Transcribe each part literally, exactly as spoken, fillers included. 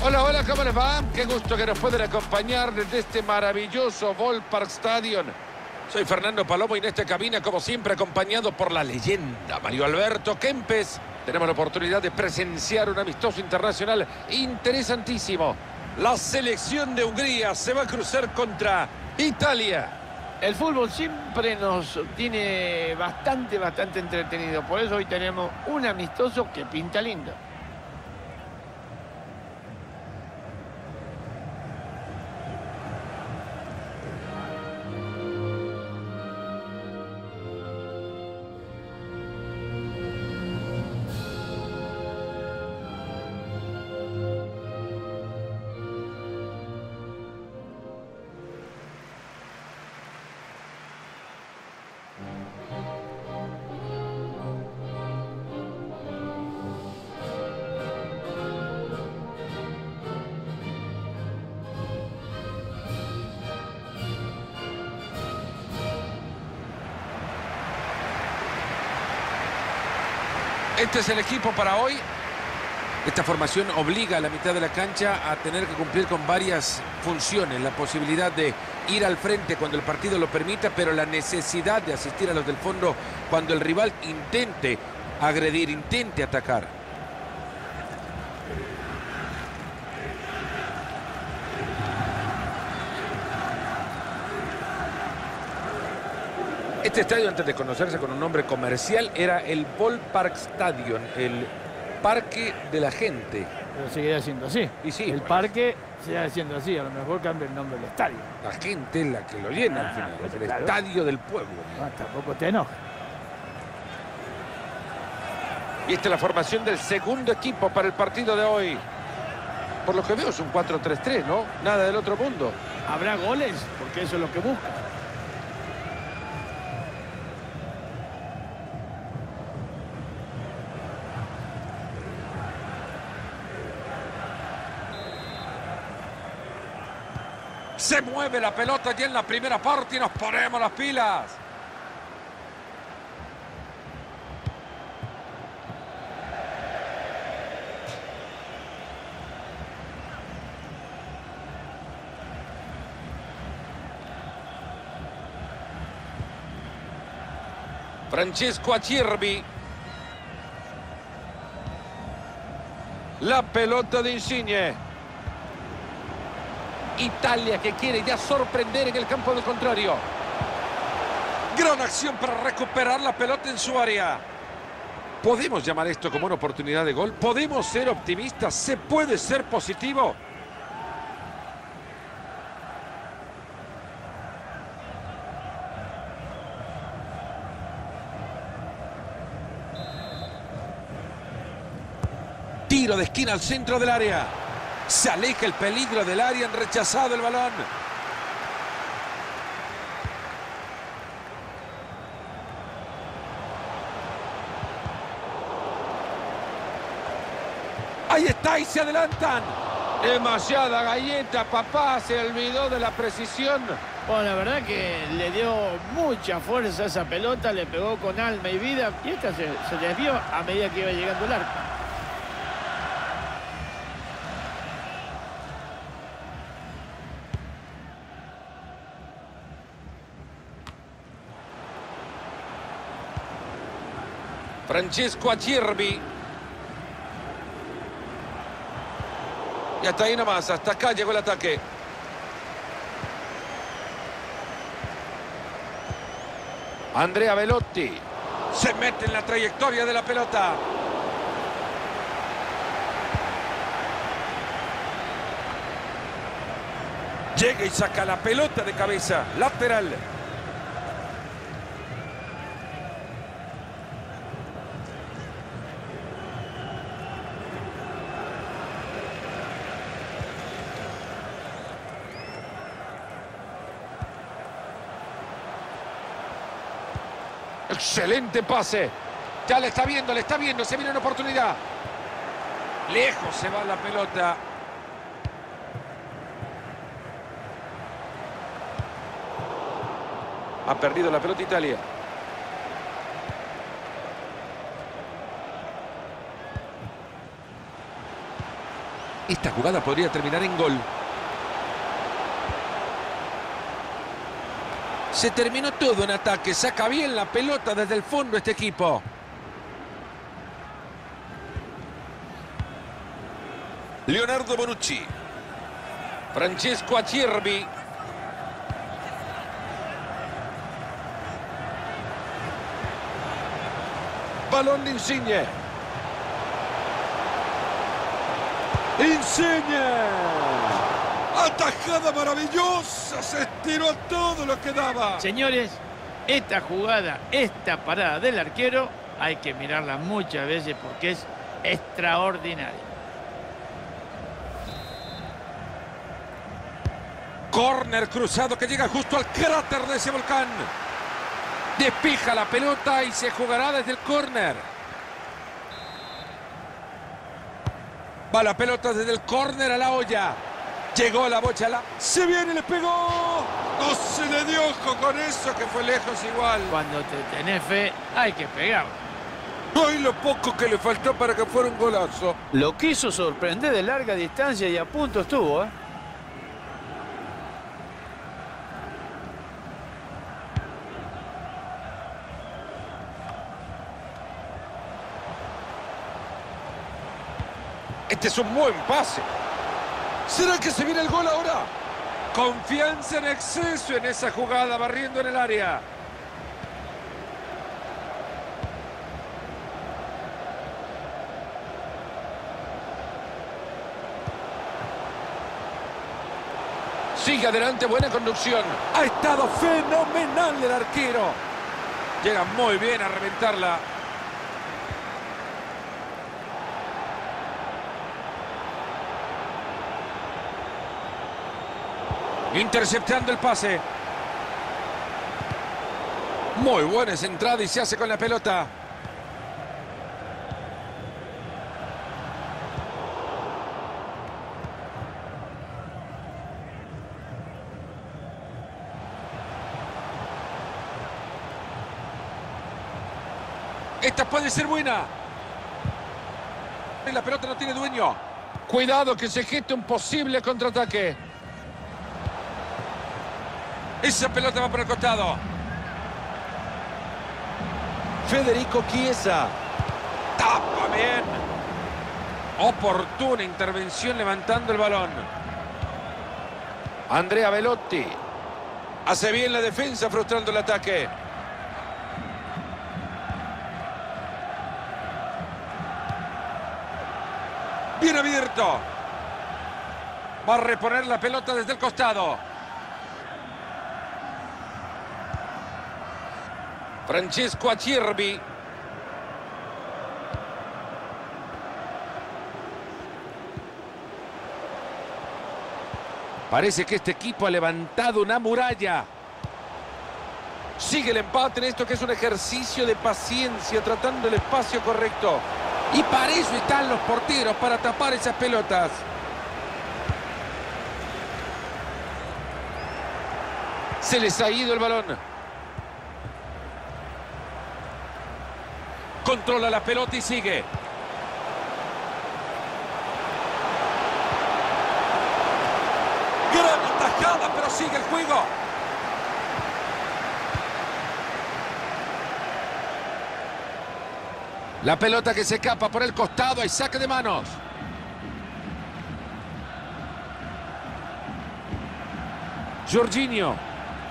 Hola, hola, ¿cómo les va? Qué gusto que nos pueden acompañar desde este maravilloso Ballpark Stadium. Soy Fernando Palomo y en esta cabina, como siempre, acompañado por la leyenda Mario Alberto Kempes. Tenemos la oportunidad de presenciar un amistoso internacional interesantísimo. La selección de Hungría se va a cruzar contra Italia. El fútbol siempre nos tiene bastante, bastante entretenido. Por eso hoy tenemos un amistoso que pinta lindo. Este es el equipo para hoy. Esta formación obliga a la mitad de la cancha a tener que cumplir con varias funciones. La posibilidad de ir al frente cuando el partido lo permita, pero la necesidad de asistir a los del fondo cuando el rival intente agredir, intente atacar. Este estadio, antes de conocerse con un nombre comercial, era el Ballpark Stadium, el parque de la gente. Pero seguirá siendo así. Y sí, el bueno, parque seguirá siendo así. A lo mejor cambia el nombre del estadio. la gente es la que lo llena Ah, al final. pues Es el claro. estadio del pueblo. Ah, tampoco te enojes. Y esta es la formación del segundo equipo para el partido de hoy. Por lo que veo es un cuatro tres tres, ¿no? Nada del otro mundo. ¿Habrá goles? Porque eso es lo que busca. Se mueve la pelota ya en la primera parte y nos ponemos las pilas. Francesco Acerbi. La pelota de Insigne. Italia que quiere ya sorprender en el campo del contrario. Gran acción para recuperar la pelota en su área. ¿Podemos llamar esto como una oportunidad de gol? ¿Podemos ser optimistas? ¿Se puede ser positivo? Tiro de esquina al centro del área. Se aleja el peligro del área, han rechazado el balón. Ahí está y se adelantan. Demasiada galleta, papá, se olvidó de la precisión. Bueno, la verdad que le dio mucha fuerza a esa pelota, le pegó con alma y vida. Y esta se, se desvió a medida que iba llegando el arco. Francesco Acerbi. Y hasta ahí nomás, hasta acá llegó el ataque. Andrea Belotti. Se mete en la trayectoria de la pelota. Llega y saca la pelota de cabeza. Lateral. Excelente pase. Ya le está viendo, le está viendo. Se viene una oportunidad. Lejos se va la pelota. Ha perdido la pelota Italia. Esta jugada podría terminar en gol. Se terminó todo en ataque. Saca bien la pelota desde el fondo este equipo. Leonardo Bonucci. Francesco Acerbi. Balón de Insigne. Insigne. Atajada maravillosa. Se estiró a todo lo que daba. Señores, esta jugada, esta parada del arquero, hay que mirarla muchas veces porque es extraordinaria. Córner cruzado que llega justo al cráter de ese volcán. Despija la pelota y se jugará desde el córner. Va la pelota desde el córner a la olla. Llegó la bocha, la... se viene y le pegó. No se le dio ojo con eso, que fue lejos igual. Cuando te tenés fe, hay que pegarla. Hoy lo poco que le faltó para que fuera un golazo. Lo quiso sorprender de larga distancia y a punto estuvo, ¿eh? Este es un buen pase. ¿Será que se viene el gol ahora? Confianza en exceso en esa jugada, barriendo en el área. Sigue adelante, buena conducción. Ha estado fenomenal el arquero. Llega muy bien a reventarla. Interceptando el pase. Muy buena esa entrada y se hace con la pelota. Esta puede ser buena. La pelota no tiene dueño. Cuidado que se geste un posible contraataque. Esa pelota va por el costado. Federico Chiesa. Tapa bien. Oportuna intervención levantando el balón. Andrea Belotti. Hace bien la defensa frustrando el ataque. Bien abierto. Va a reponer la pelota desde el costado. Francesco Acerbi. Parece que este equipo ha levantado una muralla. Sigue el empate en esto que es un ejercicio de paciencia, tratando el espacio correcto. Y para eso están los porteros, para tapar esas pelotas. Se les ha ido el balón. Controla la pelota y sigue. Gran tajada, pero sigue el juego. La pelota que se escapa por el costado. Hay saque de manos. Jorginho.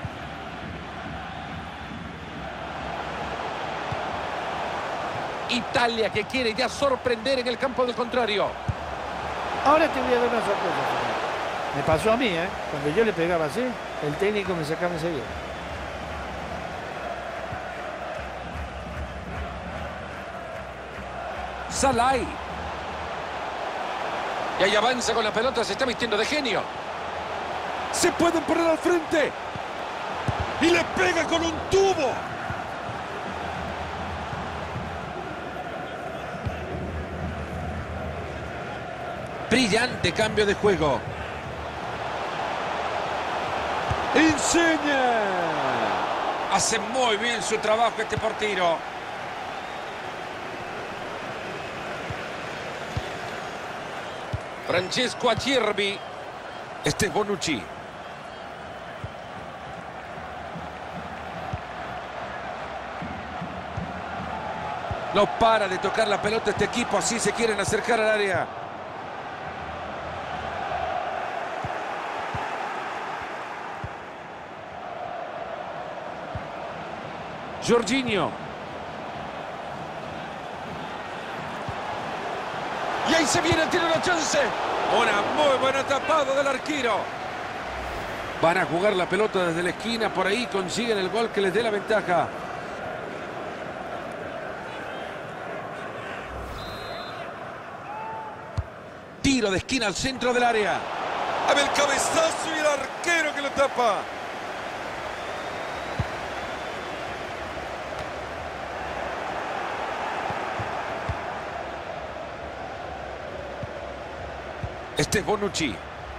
Italia que quiere ya sorprender en el campo del contrario. Ahora te voy a dar una sorpresa. Me pasó a mí, ¿eh? Cuando yo le pegaba así, el técnico me sacaba enseguida. Salai. Y ahí avanza con la pelota, se está vistiendo de genio. Se pueden poner al frente. Y le pega con un tubo. Brillante cambio de juego. Insigne. Hace muy bien su trabajo este portero. Francesco Acerbi. Este es Bonucci. No para de tocar la pelota este equipo, así se quieren acercar al área. Jorginho. Y ahí se viene, tiene una chance. Una muy buena tapada del arquero. Van a jugar la pelota desde la esquina, por ahí consiguen el gol que les dé la ventaja. Tiro de esquina al centro del área. A ver el cabezazo y el arquero que lo tapa. Este es Bonucci.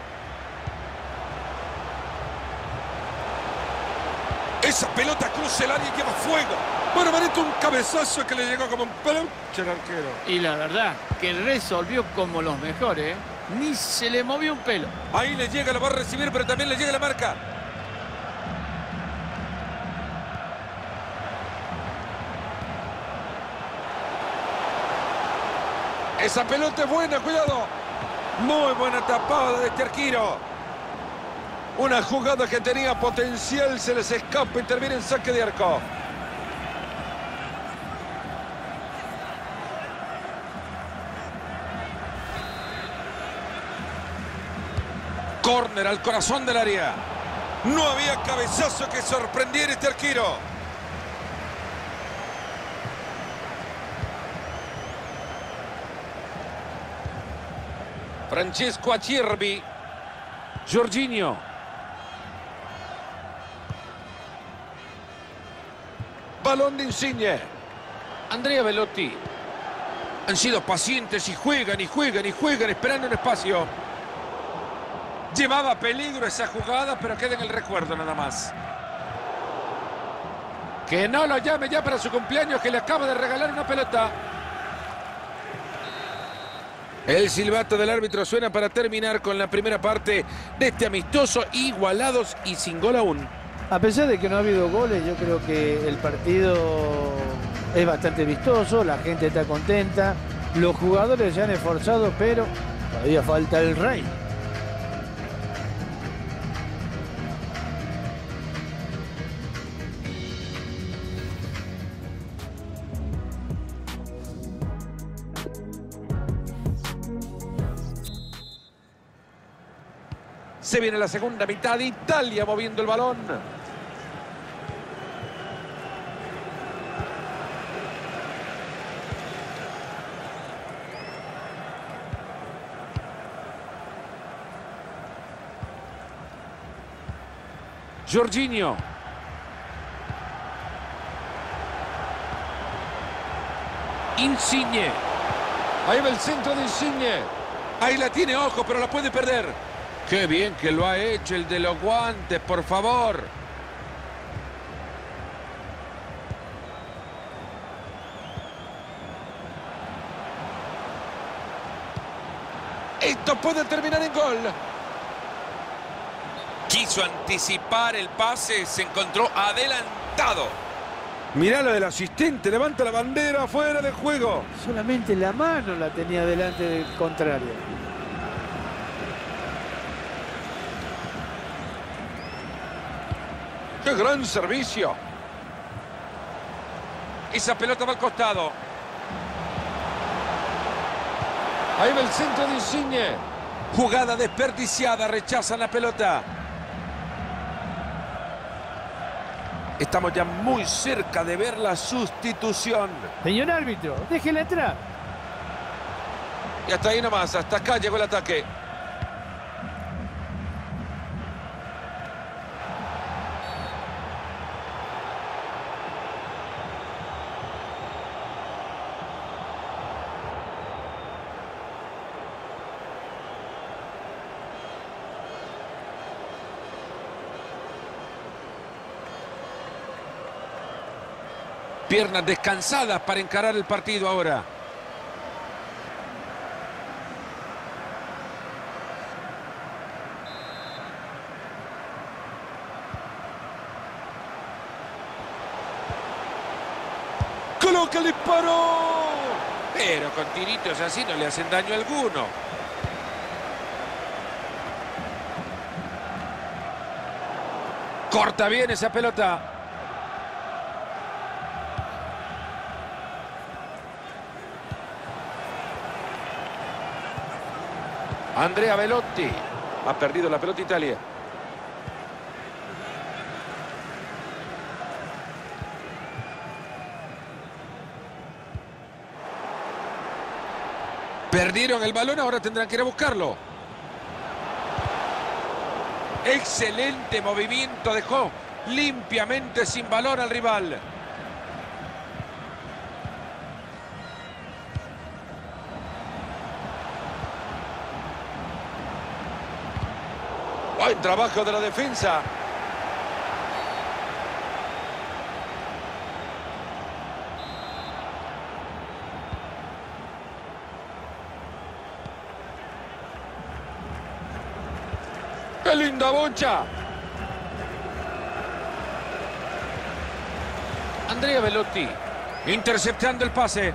Esa pelota cruza el área y lleva fuego. Bueno, Manito, un cabezazo que le llegó como un peluche al arquero. Y la verdad, que resolvió como los mejores, ¿eh? Ni se le movió un pelo. Ahí le llega, lo va a recibir, pero también le llega la marca. Esa pelota es buena, cuidado. Muy buena tapada de este arquero. Una jugada que tenía potencial, se les escapa y termina en saque de arco. Córner al corazón del área. No había cabezazo que sorprendiera este arquero. Francesco Acerbi. Jorginho. Balón de Insigne. Andrea Belotti. Han sido pacientes y juegan y juegan y juegan esperando un espacio. Llevaba peligro esa jugada, pero queda en el recuerdo nada más. Que no lo llame ya para su cumpleaños, que le acaba de regalar una pelota. El silbato del árbitro suena para terminar con la primera parte de este amistoso, igualados y sin gol aún. A pesar de que no ha habido goles, yo creo que el partido es bastante vistoso, la gente está contenta, los jugadores se han esforzado, pero todavía falta el rey. Se viene la segunda mitad, Italia moviendo el balón. Jorginho. Insigne. Ahí va el centro de Insigne. Ahí la tiene, ojo, pero la puede perder. Qué bien que lo ha hecho el de los guantes, por favor. Esto puede terminar en gol. Quiso anticipar el pase, se encontró adelantado. Mirá lo del asistente, levanta la bandera fuera de juego. Solamente la mano la tenía delante del contrario. ¡Qué gran servicio! Esa pelota va al costado. Ahí va el centro de Insigne. Jugada desperdiciada, rechazan la pelota. Estamos ya muy cerca de ver la sustitución. Señor árbitro, déjela entrar. Y hasta ahí nomás, hasta acá llegó el ataque. Piernas descansadas para encarar el partido ahora. toca el disparo. Pero con tiritos así no le hacen daño alguno. Corta bien esa pelota. Andrea Belotti. Ha perdido la pelota Italia. Perdieron el balón, ahora tendrán que ir a buscarlo. Excelente movimiento, dejó limpiamente sin balón al rival. Buen trabajo de la defensa. ¡Qué linda bocha! Andrea Belotti interceptando el pase.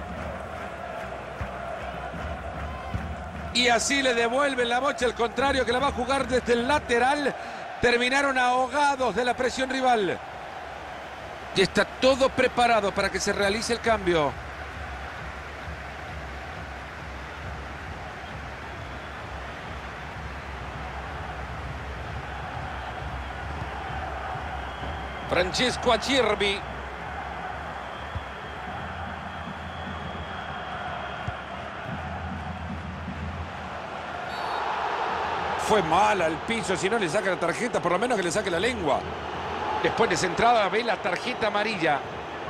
Y así le devuelven la bocha al contrario, que la va a jugar desde el lateral. Terminaron ahogados de la presión rival. Y está todo preparado para que se realice el cambio. Francesco Acerbi. Fue mal al piso, si no le saca la tarjeta, por lo menos que le saque la lengua. Después de centrada ve la tarjeta amarilla.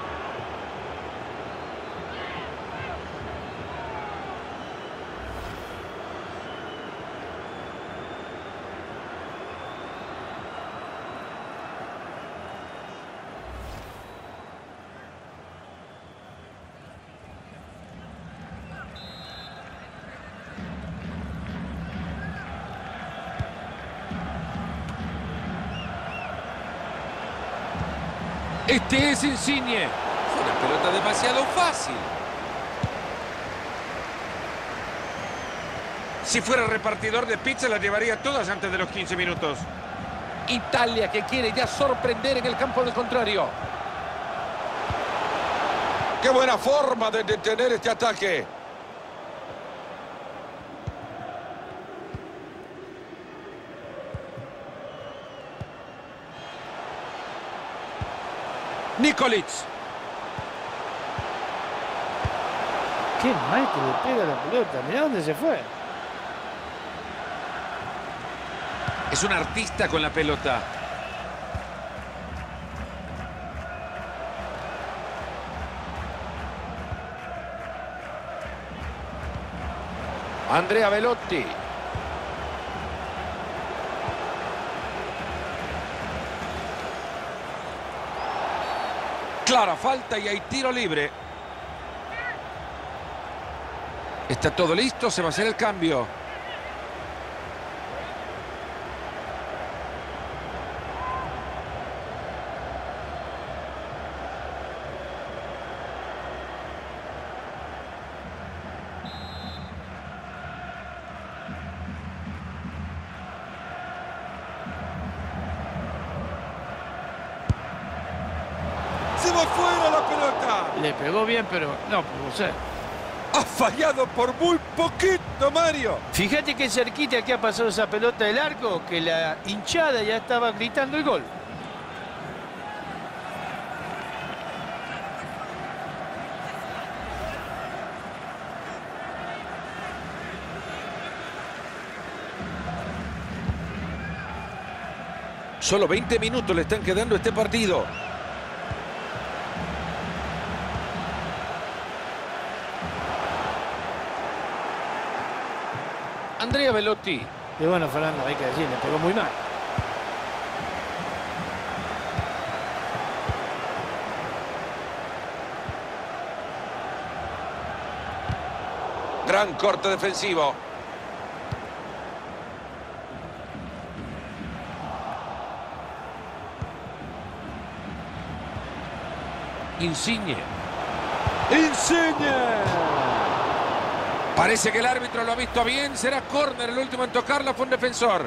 Este es Insigne. Fue una pelota demasiado fácil. Si fuera repartidor de pizza, las llevaría todas antes de los quince minutos. Italia que quiere ya sorprender en el campo del contrario. ¡Qué buena forma de detener este ataque! Nikolic. Qué mal que le pega la pelota. Mirá dónde se fue. Es un artista con la pelota. Andrea Belotti. Clara falta y hay tiro libre. Está todo listo, se va a hacer el cambio. ¡Se va fuera la pelota! Le pegó bien, pero no pudo ser. Ha fallado por muy poquito, Mario. Fíjate qué cerquita que ha pasado esa pelota del arco, que la hinchada ya estaba gritando el gol. Solo veinte minutos le están quedando a este partido. Andrea Belotti. Y bueno, Fernando, hay que decir, le pegó muy mal. Gran corte defensivo. Insigne. Insigne. Parece que el árbitro lo ha visto bien. Será córner. El último en tocarla fue un defensor.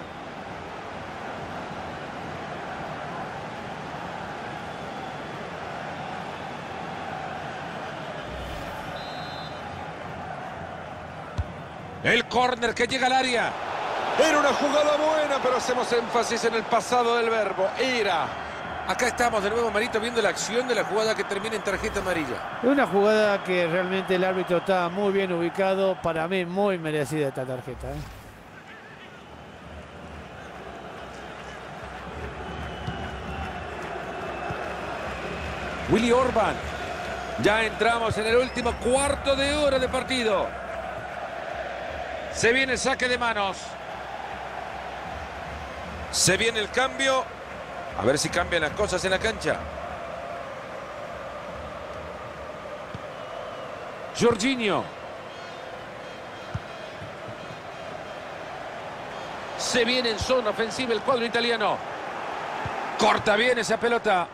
El córner que llega al área. Era una jugada buena, pero hacemos énfasis en el pasado del verbo. Era. Acá estamos de nuevo, Marito, viendo la acción de la jugada que termina en tarjeta amarilla. Es una jugada que realmente el árbitro estaba muy bien ubicado. Para mí, muy merecida esta tarjeta, ¿eh? Willy Orban. Ya entramos en el último cuarto de hora de partido. Se viene el saque de manos. Se viene el cambio. A ver si cambian las cosas en la cancha. Jorginho. Se viene en zona ofensiva el cuadro italiano. Corta bien esa pelota.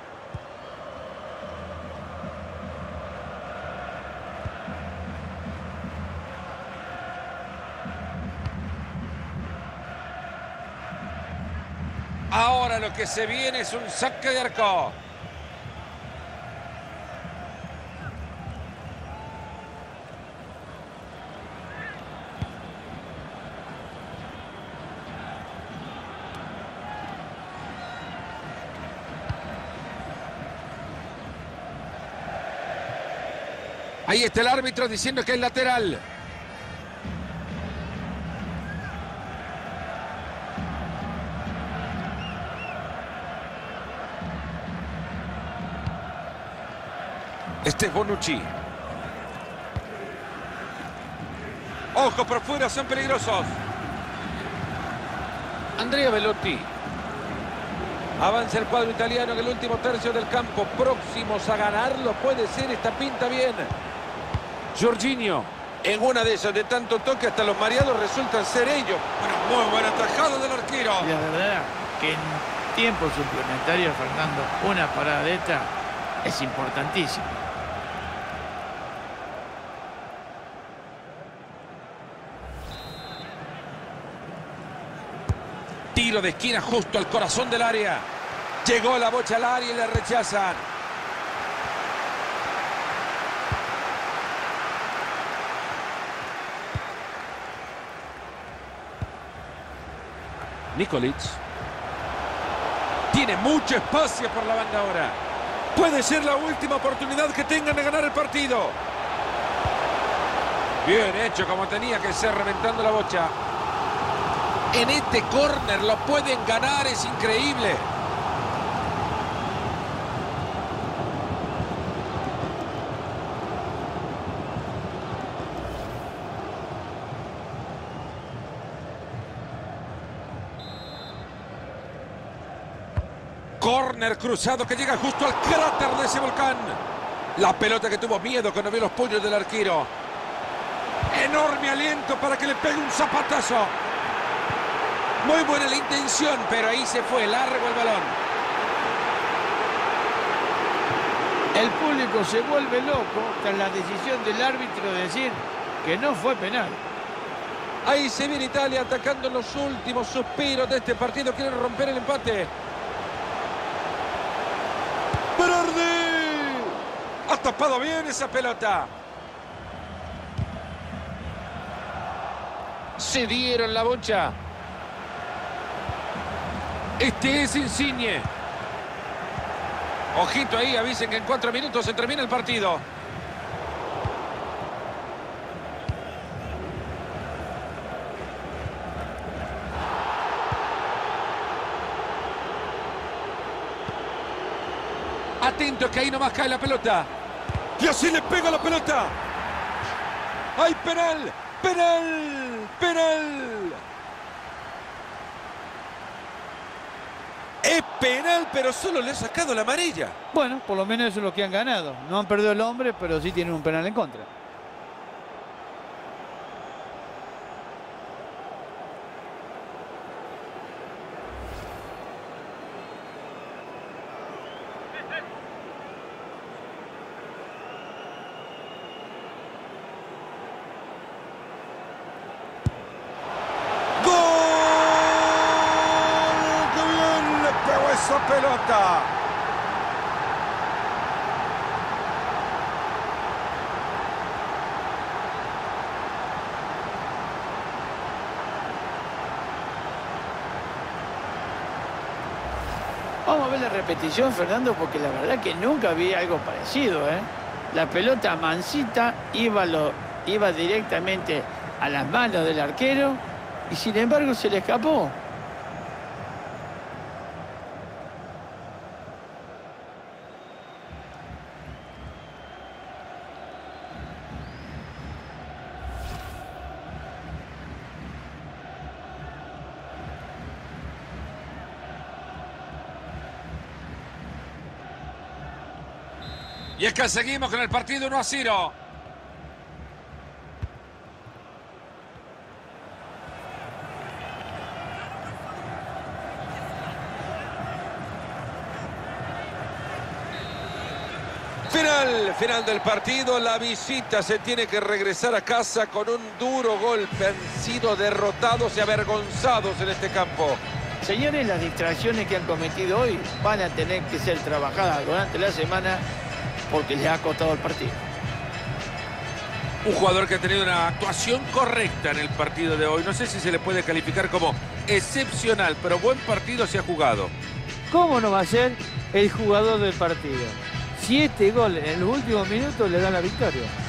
Ahora lo que se viene es un saque de arco. Ahí está el árbitro diciendo que es lateral. Este es Bonucci. Ojo, por fuera, son peligrosos. Andrea Belotti. Avanza el cuadro italiano en el último tercio del campo. Próximos a ganarlo puede ser. Esta pinta bien. Jorginho. En una de esas de tanto toque hasta los mareados resultan ser ellos. Bueno, muy buena tajada del arquero. Y la verdad que en tiempo suplementario, Fernando, una parada de esta es importantísima. Tiro de esquina justo al corazón del área. Llegó la bocha al área y la rechazan. Nikolic. Tiene mucho espacio por la banda ahora. Puede ser la última oportunidad que tengan de ganar el partido. Bien hecho, como tenía que ser, reventando la bocha. En este córner lo pueden ganar, es increíble. Córner cruzado que llega justo al cráter de ese volcán. La pelota que tuvo miedo cuando vio los puños del arquero. Enorme aliento para que le pegue un zapatazo. Muy buena la intención, pero ahí se fue largo el balón. El público se vuelve loco tras la decisión del árbitro de decir que no fue penal. Ahí se viene Italia atacando los últimos suspiros de este partido. Quieren romper el empate. ¡Berardi! Ha tapado bien esa pelota. Se dieron la bocha. Este es Insigne. Ojito ahí, avisen que en cuatro minutos se termina el partido. Atento que ahí nomás cae la pelota. Y así le pega la pelota. ¡Hay penal! ¡Penal! ¡Penal! Es penal, pero solo le ha sacado la amarilla. Bueno, por lo menos eso es lo que han ganado. No han perdido el hombre, pero sí tienen un penal en contra. pelota. Vamos a ver la repetición, Fernando, porque la verdad que nunca vi algo parecido, ¿eh? La pelota mansita iba, lo, iba directamente a las manos del arquero y sin embargo se le escapó. Y es que seguimos con el partido uno a cero. Final, final del partido. La visita se tiene que regresar a casa con un duro golpe. Han sido derrotados y avergonzados en este campo. Señores, las distracciones que han cometido hoy van a tener que ser trabajadas durante la semana porque les ha costado el partido. Un jugador que ha tenido una actuación correcta en el partido de hoy. No sé si se le puede calificar como excepcional, pero buen partido se ha jugado. ¿Cómo no va a ser el jugador del partido? Siete goles en los últimos minutos le dan la victoria.